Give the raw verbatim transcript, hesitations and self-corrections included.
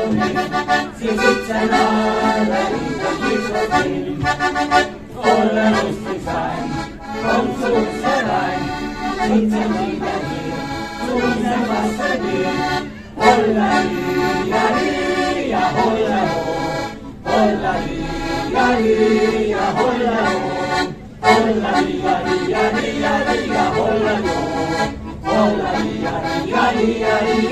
Sie sitzen alle in der Kiesel. Voller lustig sein, komm zu uns herein. Sitzen wieder hier, zu unserem Wasserbier. Holla, lia, lia, holla, ho. Holla, lia, lia, holla, ho. Holla, lia, lia, lia, lia, holla, ho. Holla, lia, lia, lia, lia.